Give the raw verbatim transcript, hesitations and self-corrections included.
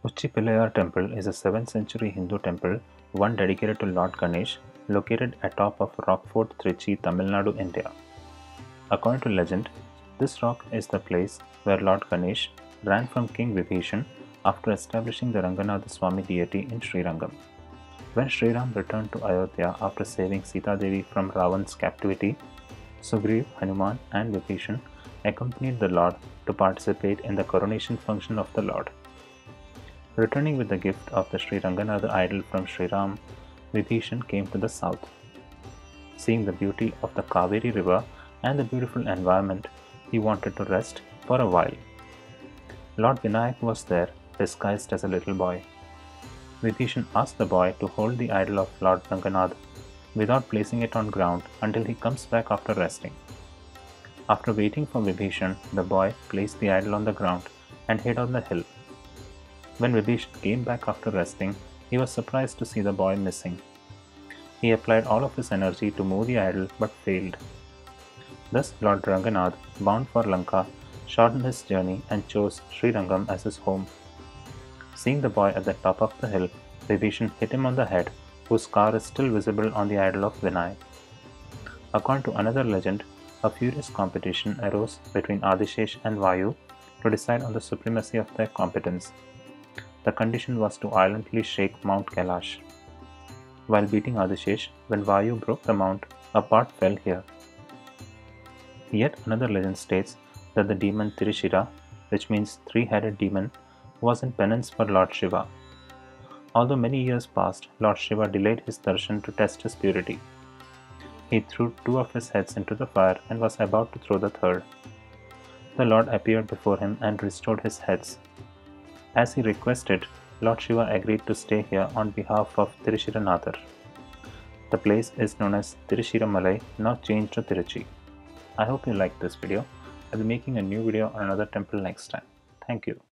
Uchipilayar Temple is a seventh century Hindu temple, one dedicated to Lord Ganesh, located atop of Rock Fort Trichy, Tamil Nadu, India. According to legend, this rock is the place where Lord Ganesh ran from King Vibhishan after establishing the Ranganatha Swami deity in Srirangam. When Sri Ram returned to Ayodhya after saving Sita Devi from Ravan's captivity, Sugriv, Hanuman, and Vibhishan accompanied the Lord to participate in the coronation function of the Lord. Returning with the gift of the Sri Ranganatha idol from Sri Ram, Vibhishan came to the south. Seeing the beauty of the Kaveri river and the beautiful environment, he wanted to rest for a while. Lord Vinayak was there, disguised as a little boy. Vibhishan asked the boy to hold the idol of Lord Ranganatha without placing it on ground until he comes back after resting. After waiting for Vibhishan, the boy placed the idol on the ground and hid on the hill. When Vibhishan came back after resting, he was surprised to see the boy missing. He applied all of his energy to move the idol but failed. Thus Lord Ranganath, bound for Lanka, shortened his journey and chose Srirangam as his home. Seeing the boy at the top of the hill, Vibhishan hit him on the head, whose scar is still visible on the idol of Vinayak. According to another legend, a furious competition arose between Adishesh and Vayu to decide on the supremacy of their competence. The condition was to violently shake Mount Kailash. While beating Adishesh, when Vayu broke the mount, a part fell here. Yet another legend states that the demon Tirishira, which means three-headed demon, was in penance for Lord Shiva. Although many years passed, Lord Shiva delayed his darshan to test his purity. He threw two of his heads into the fire and was about to throw the third. The Lord appeared before him and restored his heads. As he requested, Lord Shiva agreed to stay here on behalf of Tirishiranathar. The place is known as Tirishiramalai, now changed to Tiruchi. I hope you liked this video. I'll be making a new video on another temple next time. Thank you.